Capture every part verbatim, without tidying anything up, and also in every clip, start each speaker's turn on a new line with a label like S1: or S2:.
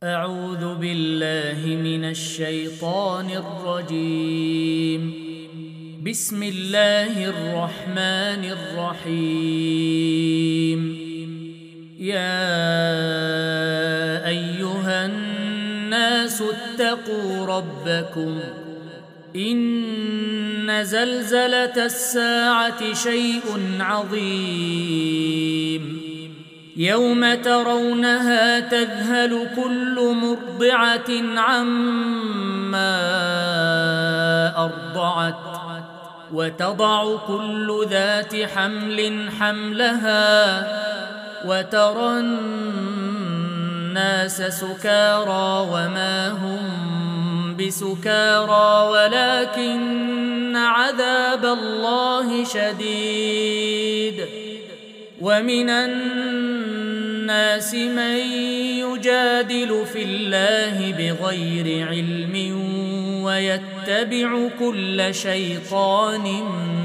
S1: أعوذ بالله من الشيطان الرجيم. بسم الله الرحمن الرحيم. يا أيها الناس اتقوا ربكم إن زلزلة الساعة شيء عظيم يوم ترونها تذهل كل مرضعة عما أرضعت وتضع كل ذات حمل حملها وترى الناس سكارى وما هم بسكارى ولكن عذاب الله شديد. ومن الناس من يجادل في الله بغير علم ويتبع كل شيطان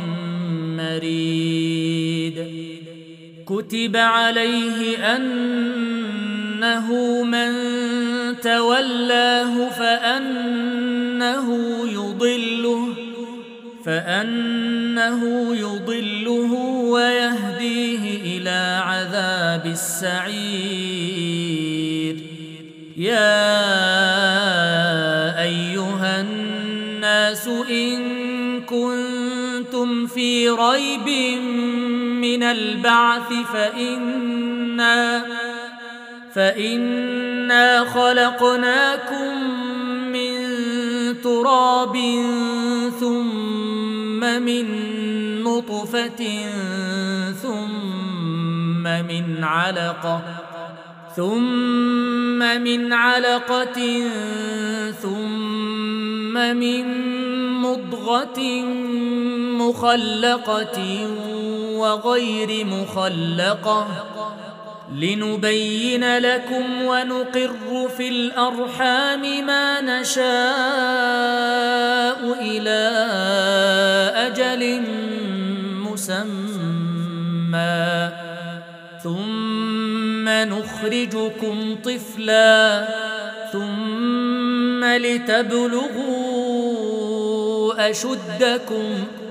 S1: مريد. كتب عليه أنه من تولاه فأنه يضله فأنه يضله ويهديه إلى عذاب السعير. يا أيها الناس إن كنتم في ريب من البعث فإنا فإنا خلقناكم من تراب ثم من نطفة ثم من علقة ثم من علقة ثم من مضغة مخلقة وغير مخلقة لنبين لكم ونقر في الأرحام ما نشاء إلى أجل مسمى ثم نخرجكم طفلا ثم لتبلغوا أشدكم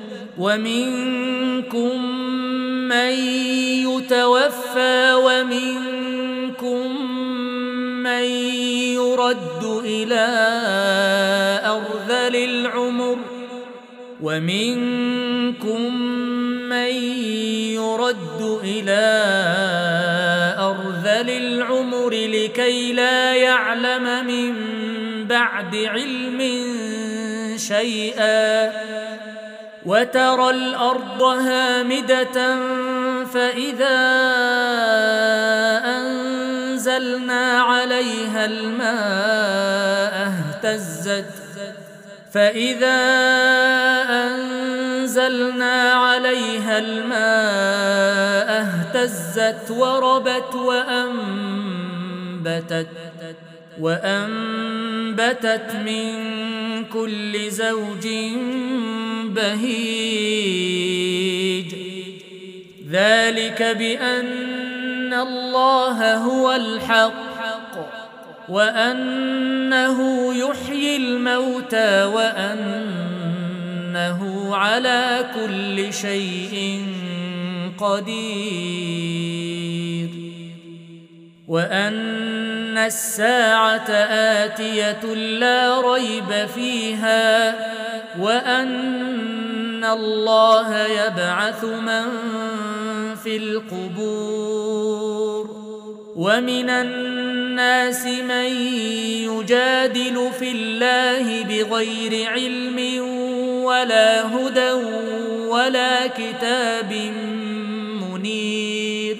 S1: ومنكم من يتوفى ومنكم من يرد إلى أرذل العمر ومنكم من يرد إلى أرذل العمر لكي لا يعلم من بعد علم شيئا. وترى الأرض هامدة فإذا أنزلنا عليها الماء اهتزت فإذا أنزلنا عليها الماء اهتزت وربت وأنبتت وأنبتت من كل زوج بهيج. ذلك بأن الله هو الحق وأنه يحيي الموتى وأنه على كل شيء قدير وأن الساعة آتية لا ريب فيها وأن الله يبعث من في القبور. ومن الناس من يجادل في الله بغير علم ولا هدى ولا كتاب منير.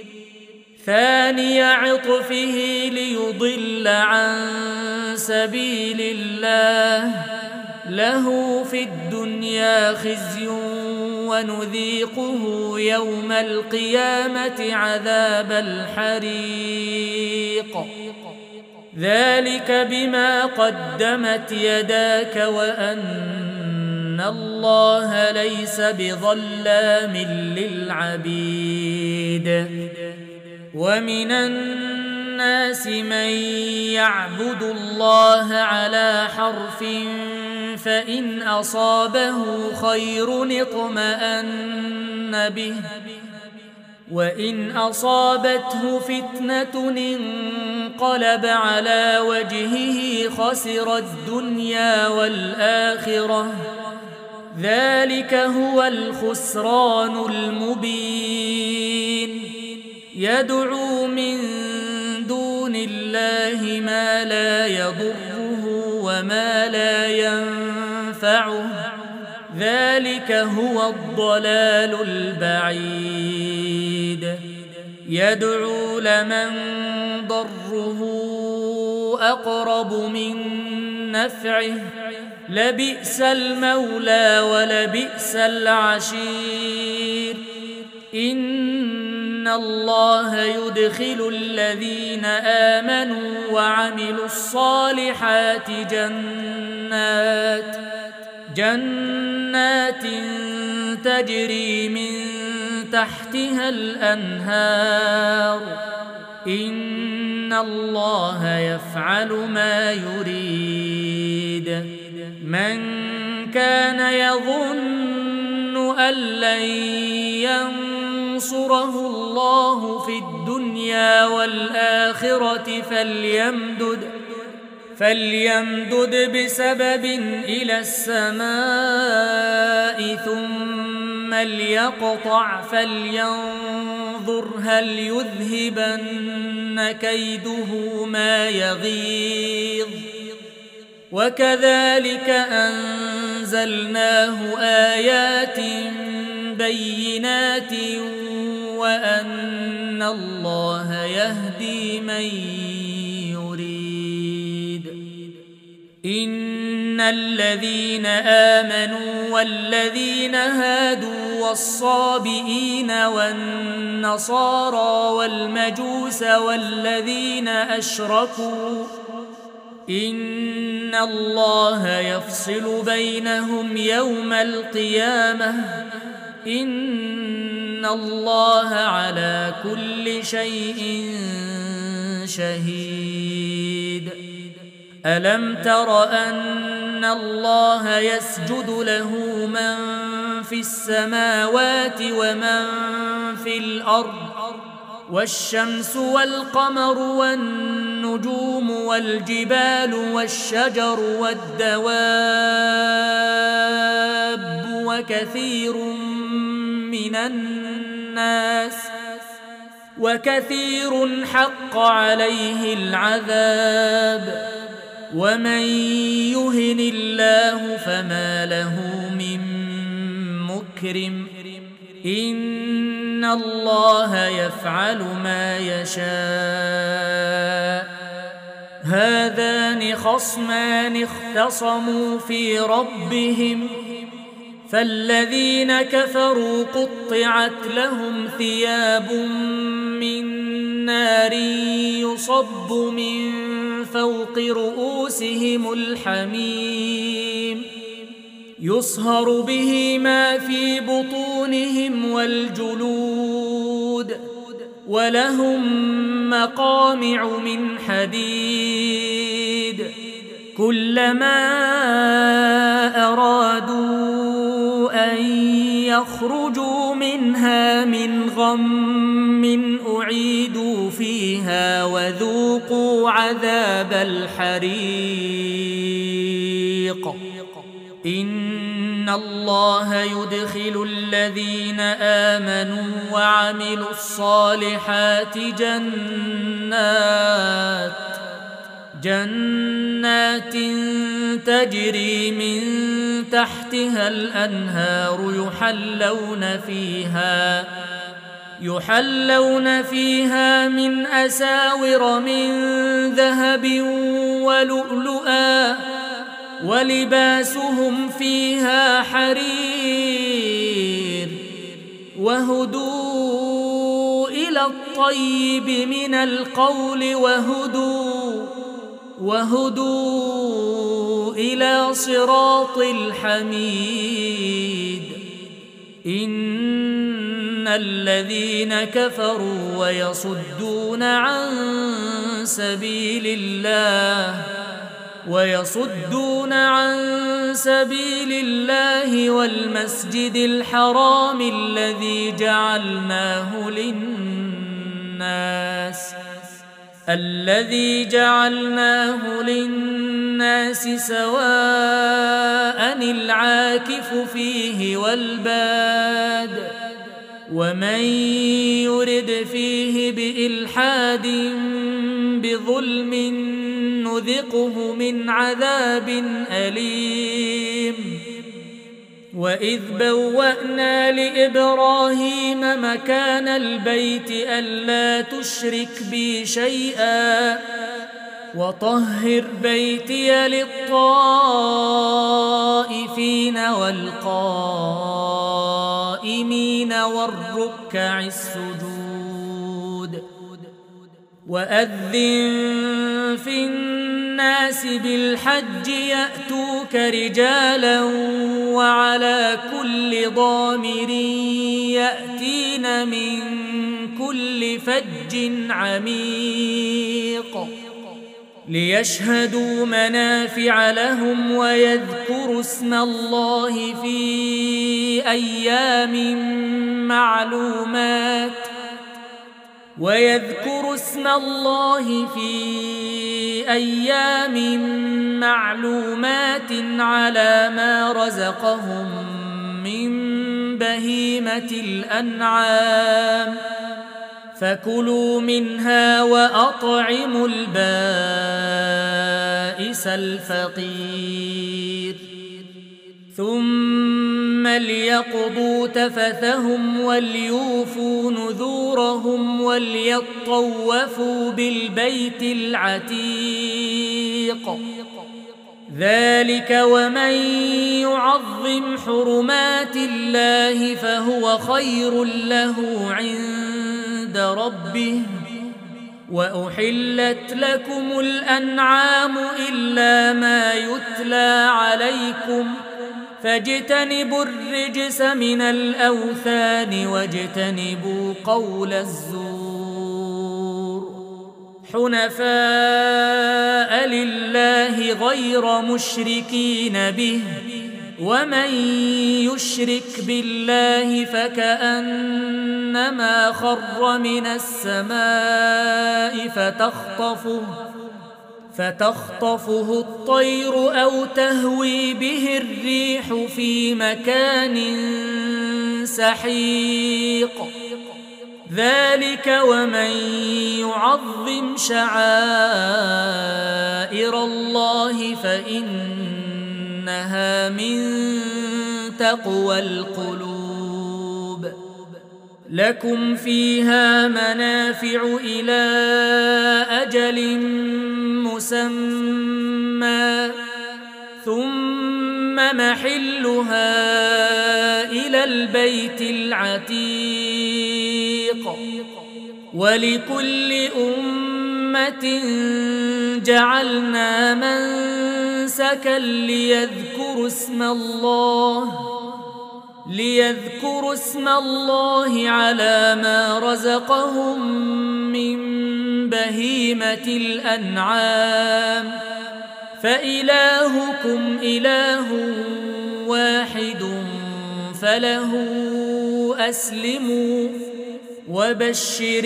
S1: ثاني عطفه ليضل عن سبيل الله له في الدنيا خزي ونذيقه يوم القيامة عذاب الحريق. ذلك بما قدمت يداك وأن الله ليس بظلام للعبيد. ومن الناس الناس من يعبد الله على حرف فإن أصابه خير اطمأن به وإن أصابته فتنة انقلب على وجهه خسر الدنيا والآخرة ذلك هو الخسران المبين يدعو من دون الله ما لا يضره وما لا ينفعه ذلك هو الضلال البعيد يدعو لمن ضره أقرب من نفعه لبئس المولى ولبئس العشير إن الله يدخل الذين آمنوا وعملوا الصالحات جنات جنات تجري من تحتها الأنهار إن الله يفعل ما يريد من كان يظن أن لن ينصره الله في الدنيا والآخرة فليمدد فليمدد بسبب إلى السماء ثم ليقطع فلينظر هل يذهبن كيده ما يغيظ وكذلك أنزلناه آيات بينات وأن الله يهدي من يريد إن الذين آمنوا والذين هادوا والصابئين والنصارى والمجوس والذين أشركوا إن الله يفصل بينهم يوم القيامة إن الله على كل شيء شهيد ألم تر أن الله يسجد له من في السماوات ومن في الأرض والشمس والقمر والنجوم والجبال والشجر والدواب وكثير من الناس وكثير حق عليه العذاب ومن يهن الله فما له من مكرم إن الله يفعل ما يشاء هذان خصمان اختصموا في ربهم فالذين كفروا قطعت لهم ثياب من نار يصب من فوق رؤوسهم الحميم يصهر به ما في بطونهم والجلود ولهم مقامع من حديد كلما أرادوا أن يخرجوا منها من غم أعيدوا فيها وذوقوا عذاب الحريق إن الله يدخل الذين آمنوا وعملوا الصالحات جنات جنات تجري من تحتها الأنهار يحلون فيها يحلون فيها من أساور من ذهب ولؤلؤا ولباسهم فيها حرير وهدوا إلى الطيب من القول وهدوا وهدوا إلى صراط الحميد إن الذين كفروا ويصدون عن سبيل الله ويصدون عن سبيل الله والمسجد الحرام الذي جعلناه للناس الذي جعلناه للناس سواء العاكف فيه والباد ومن يرد فيه بإلحاد بظلم نذقه من عذاب أليم. وإذ بوأنا لإبراهيم مكان البيت ألا تشرك بي شيئا وطهر بيتي للطائفين والقائمين والركع السجود. وأذن في الناس بالحج يأتوك رجالا وعلى كل ضامر يأتين من كل فج عميق ليشهدوا منافع لهم ويذكروا اسم الله في أيام معلومات ويذكروا اسم الله في أيام معلومات على ما رزقهم من بهيمة الأنعام فكلوا منها وأطعموا البائس الفقير ثم ليقضوا تفثهم وليوفوا نذورهم وليطوفوا بالبيت العتيق. ذلك ومن يعظم حرمات الله فهو خير له عند ربه. وأحلت لكم الأنعام إلا ما يتلى عليكم فاجتنبوا الرجس من الأوثان واجتنبوا قول الزور حنفاء لله غير مشركين به ومن يشرك بالله فكأنما خر من السماء فتخطفه فتخطفه الطير أو تهوي به الريح في مكان سحيق. ذلك ومن يعظم شعائر الله فإنها من تقوى القلوب. لكم فيها منافع إلى أجل مسمى ثم محلها إلى البيت العتيق. ولكل أمة جعلنا منسكا ليذكروا اسم الله ليذكروا اسم الله على ما رزقهم من بهيمة الأنعام فإلهكم إله واحد فله أسلموا وبشر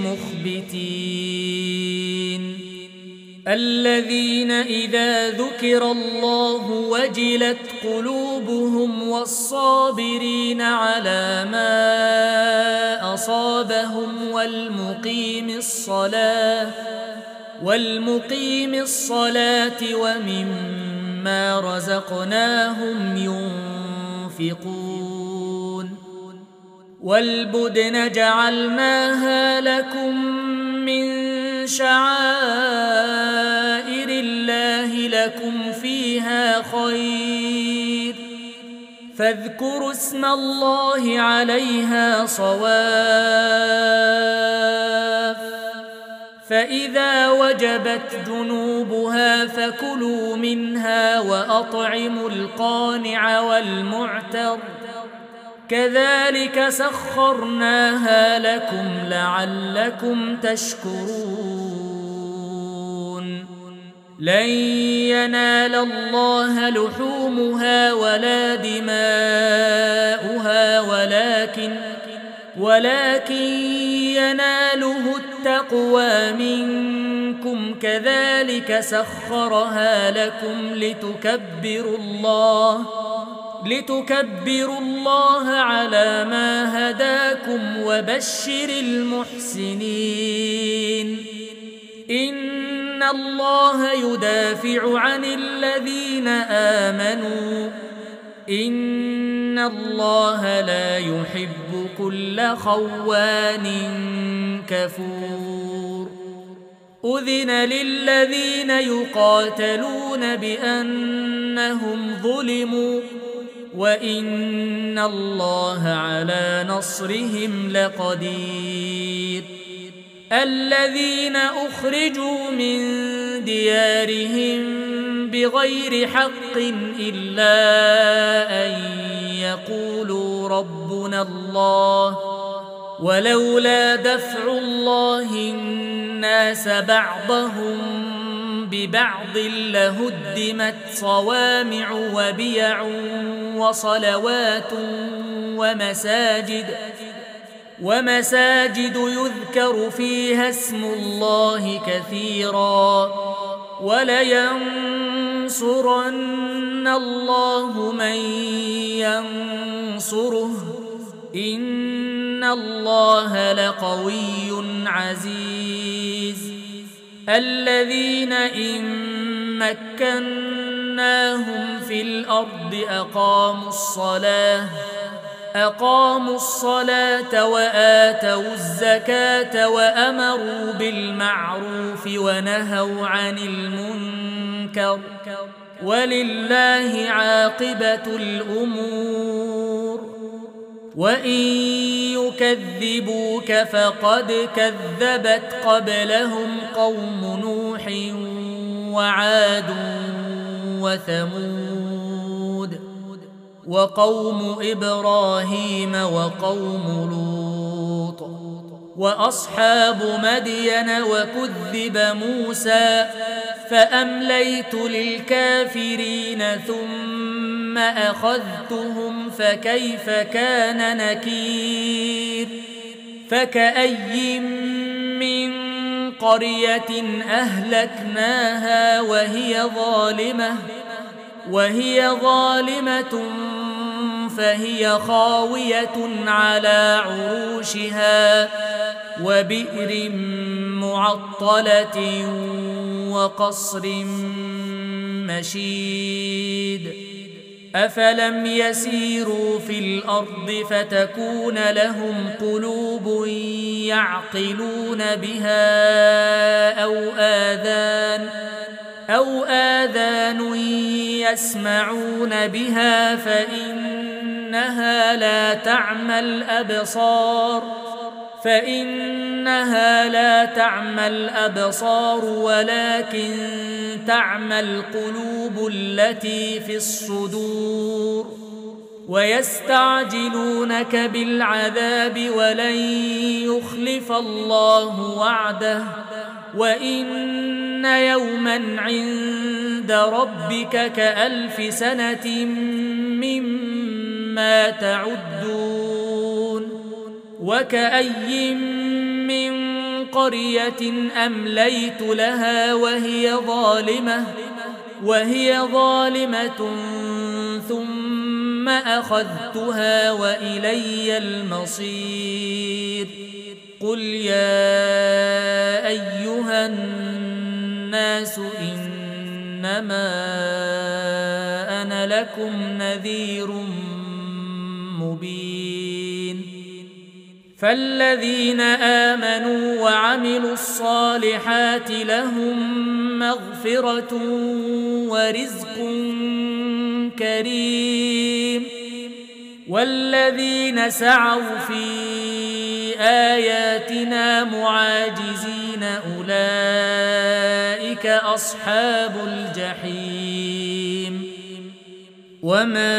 S1: المخبتين الذين إذا ذكر الله وجلت قلوبهم والصابرين على ما أصابهم والمقيم الصلاة والمقيم الصلاة ومما رزقناهم ينفقون. والبدن جعلناها لكم من شعائر الله لكم فيها خير فاذكروا اسم الله عليها صواف فإذا وجبت جنوبها فكلوا منها وأطعموا القانع والمعتر كذلك سخرناها لكم لعلكم تشكرون لن ينال الله لحومها ولا دماؤها ولكن ولكن يناله التقوى منكم كذلك سخرها لكم لتكبروا الله لتكبروا الله على ما هداكم وبشر المحسنين إن الله يدافع عن الذين آمنوا إن الله لا يحب كل خوان كفور أذن للذين يقاتلون بأنهم ظلموا وإن الله على نصرهم لقدير الذين أخرجوا من ديارهم بغير حق إلا أن يقولوا ربنا الله ولولا دفع الله الناس بعضهم ببعض لهدمت صوامع وبيع وصلوات ومساجد ومساجد يذكر فيها اسم الله كثيرا ولينصرن الله من ينصره إن الله لقوي عزيز الذين إن مكناهم في الأرض أقاموا الصلاة أقاموا الصلاة وآتوا الزكاة وأمروا بالمعروف ونهوا عن المنكر ولله عاقبة الأمور وإن يكذبوك فقد كذبت قبلهم قوم نوح وعاد وثمود وقوم إبراهيم وقوم لوط وأصحاب مدين وكذب موسى فأمليت للكافرين ثم أخذتهم فكيف كان نكير فكأي من قرية أهلكناها وهي ظالمة وهي ظالمة فهي خاوية على عروشها وبئر معطلة وقصر مشيد أفلم يسيروا في الأرض فتكون لهم قلوب يعقلون بها أو آذان أو آذان يسمعون بها فإنها لا تعمى الأبصار فإنها لا تعمى الأبصار ولكن تعمى القلوب التي في الصدور ويستعجلونك بالعذاب ولن يخلف الله وعده وإن يوما عند ربك كألف سنة مما تعدون وكأي من قرية أمليت لها وهي ظالمة وهي ظالمة ثم أخذتها وإلي المصير قل يا أيها الناس إنما أنا لكم نذير مبين فالذين آمنوا وعملوا الصالحات لهم مغفرة ورزق كريم والذين سعوا في آياتنا معاجزين أولئك أصحاب الجحيم وما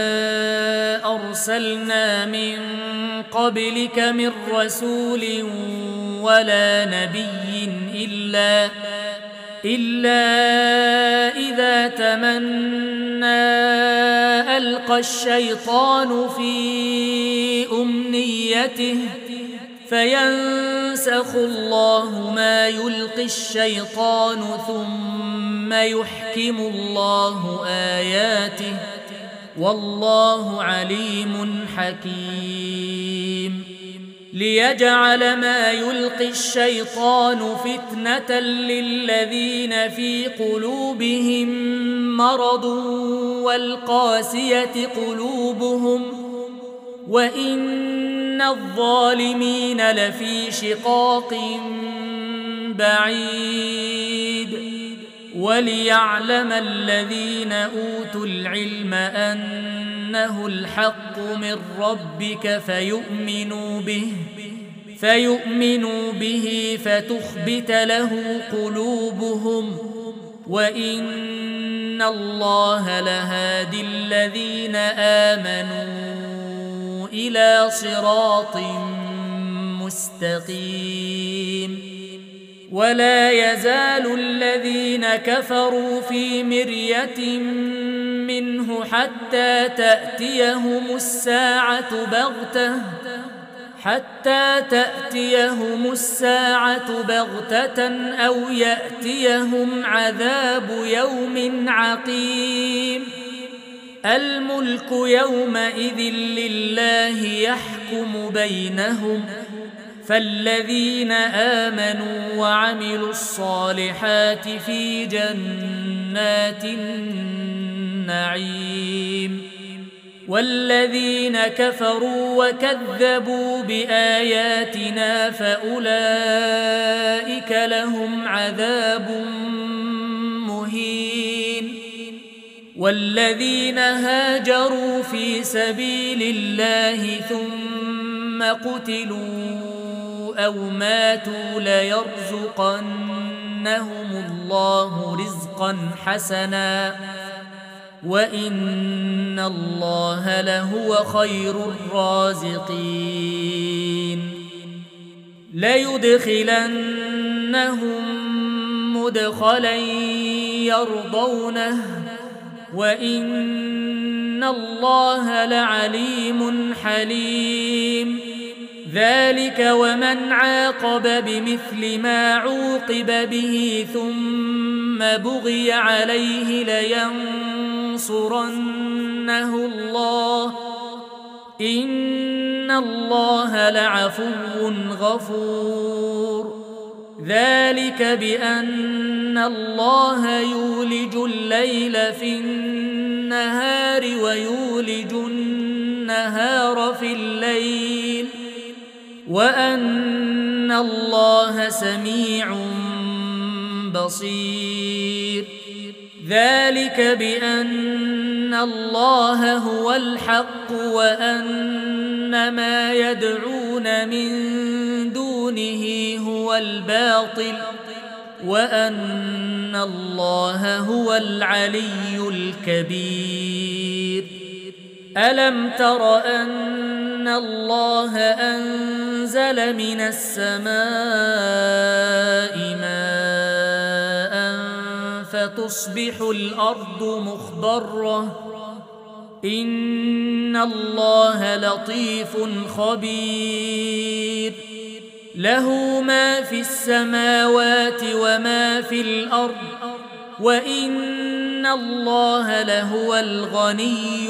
S1: أرسلنا من قبلك من رسول ولا نبي إلا إلا إذا تمنى ألقى الشيطان في أمنيته فينسخ الله ما يلقي الشيطان ثم يحكم الله آياته والله عليم حكيم ليجعل ما يلقي الشيطان فتنة للذين في قلوبهم مرض والقاسية قلوبهم وإن الظالمين لفي شقاق بعيد وليعلم الذين أوتوا العلم أنه الحق من ربك فيؤمنوا به فيؤمنوا به فتخبت له قلوبهم وإن الله لهادي الذين آمنوا إلى صراط مستقيم ولا يزال الذين كفروا في مرية منه حتى تأتيهم الساعة بغتة حتى تأتيهم الساعة بغتة أو يأتيهم عذاب يوم عقيم الملك يومئذ لله يحكم بينهم فالذين آمنوا وعملوا الصالحات في جنات النعيم والذين كفروا وكذبوا بآياتنا فأولئك لهم عذاب مهين والذين هاجروا في سبيل الله ثم قتلوا أو ماتوا ليرزقنهم الله رزقا حسنا وإن الله لهو خير الرازقين ليدخلنهم مدخلا يرضونه وإن الله لعليم حليم ذلك ومن عاقب بمثل ما عوقب به ثم بغي عليه لينصرنه الله إن الله لعفو غفور ذلك بأن الله يولج الليل في النهار ويولج النهار في الليل وأن الله سميع بصير ذلك بأن الله هو الحق وأن ما يدعون من دونه هو الباطل وأن الله هو العلي الكبير ألم تر أن الله أنزل من السماء ماء فتصبح الأرض مخضرة إن الله لطيف خبير له ما في السماوات وما في الأرض وإن الله لهو الغني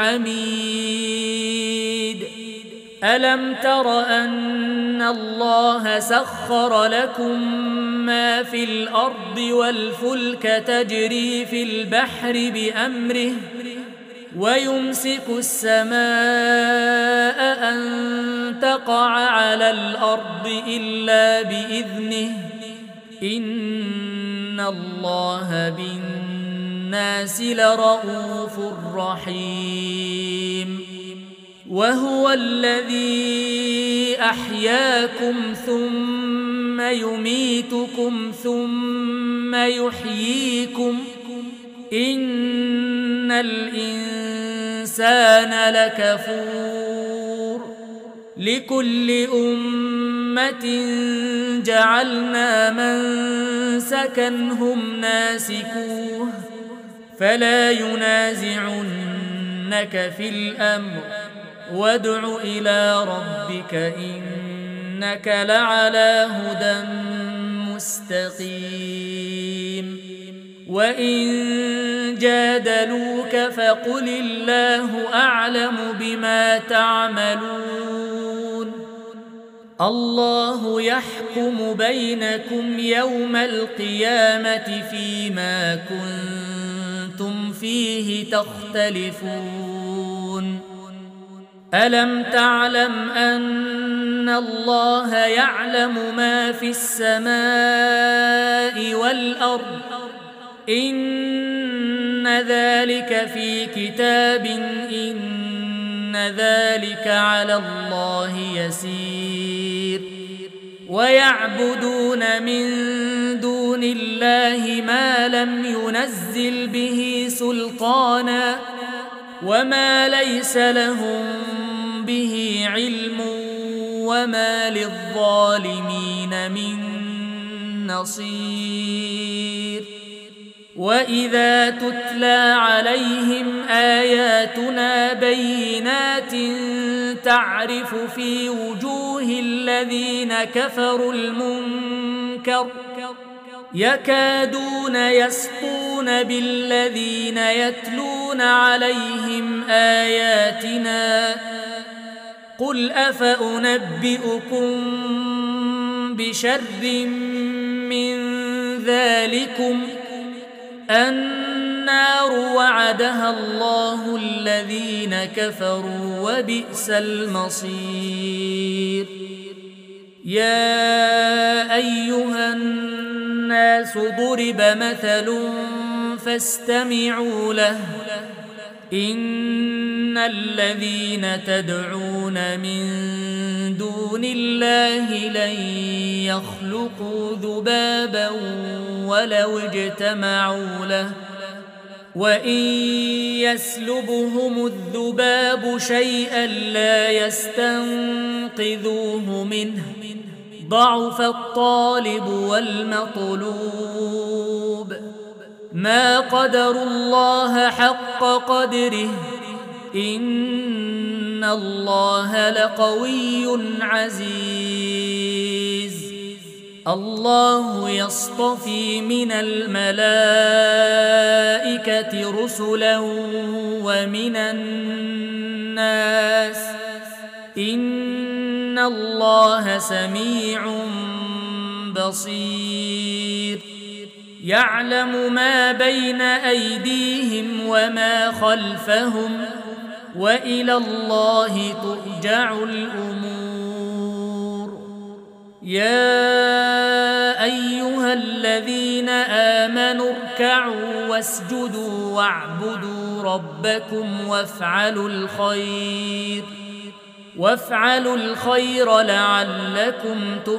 S1: الحميد ألم تر أن الله سخر لكم ما في الأرض والفلك تجري في البحر بأمره ويمسك السماء أن تقع على الأرض إلا بإذنه إن الله بالناس لرؤوف رحيم وهو الذي أحياكم ثم يميتكم ثم يحييكم إن الإنسان لكفور لكل أمة جعلنا منسكا هم ناسكوه فلا ينازعنك في الأمر وادع إلى ربك إنك لعلى هدى مستقيم وإن جادلوك فقل الله أعلم بما تعملون الله يحكم بينكم يوم القيامة فيما كنتم فيه تختلفون ألم تعلم أن الله يعلم ما في السماء والأرض إن ذلك في كتاب إن ذلك على الله يسير ويعبدون من دون الله ما لم ينزل به سلطانا وما ليس لهم به علم وما للظالمين من نصير وإذا تتلى عليهم آياتنا بينات تعرف في وجوه الذين كفروا المنكر يكادون يسطون بالذين يتلون عليهم آياتنا قل أفأنبئكم بشر من ذلكم النار وعدها الله الذين كفروا وبئس المصير يا أيها الناس ضرب مثل فاستمعوا له إن الذين تدعون من دون الله لن يخلقوا ذبابا ولو اجتمعوا له وإن يسلبهم الذباب شيئا لا يستنقذوه منه ضعف الطالب والمطلوب ما قدروا الله حق قدره إن الله لقوي عزيز الله يصطفي من الملائكة رسلا ومن الناس إن الله سميع بصير يعلم ما بين أيديهم وما خلفهم وإلى الله ترجع الأمور يا أيها الذين آمنوا اركعوا واسجدوا واعبدوا ربكم وافعلوا الخير وافعلوا الخير لعلكم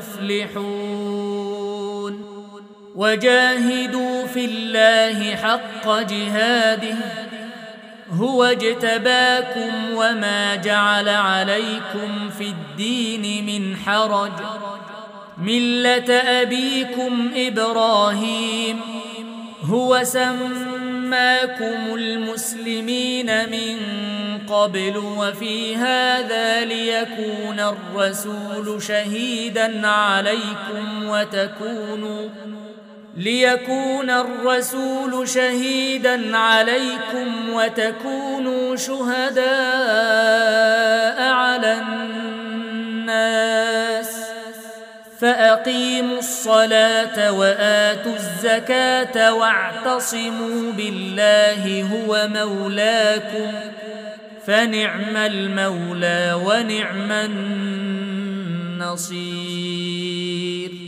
S1: تفلحون وجاهدوا في الله حق جهاده هو اجتباكم وما جعل عليكم في الدين من حرج ملة أبيكم إبراهيم هو سماكم المسلمين من قبل وفي هذا ليكون الرسول شهيدا عليكم وتكونوا ليكون الرسول شهيدا عليكم وتكونوا شهداء على الناس فأقيموا الصلاة وآتوا الزكاة واعتصموا بالله هو مولاكم فنعم المولى ونعم النصير